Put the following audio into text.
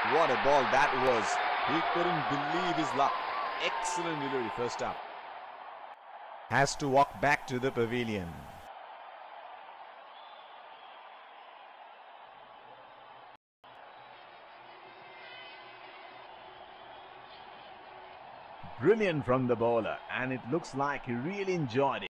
What a ball that was. He couldn't believe his luck. Excellent delivery first up. Has to walk back to the pavilion. Brilliant from the bowler, and it looks like he really enjoyed it.